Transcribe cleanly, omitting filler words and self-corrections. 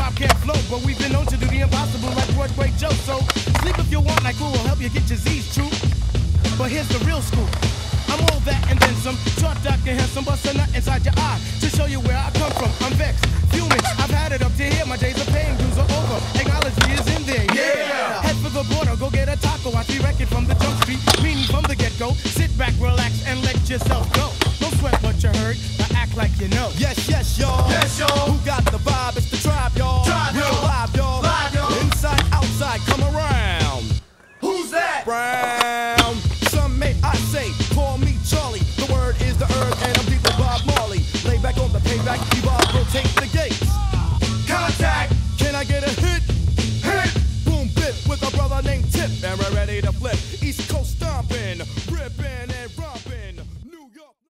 rhyme can't flow, but we've been known to do the impossible like Broadway Joe. So sleep if you want, like we will help you get your Z's true. But here's the real scoop. I'm all that and then some. Short, dark, and handsome, bust a nut inside your eye to show you where I come from. I'm vexed, fuming. I've had it up to here. My days of paying dues are over. Acknowledge me is in there. Yeah. Head for the border, go get a taco. I see wreck it from the jump street, meaning from the get-go. Sit back, relax, and let yourself go. Don't sweat what you heard, but act like you know. Yes, y'all. Yes, y'all. Who got the vibe? It's the tribe, y'all. Tribe, Real y'all. live, y'all. Live, y'all. Inside, outside, come around. Who's that? Brown. Some may I say, call me Charlie. The word is the herb, and I'm deep with Bob Marley. Lay back on the payback, evolve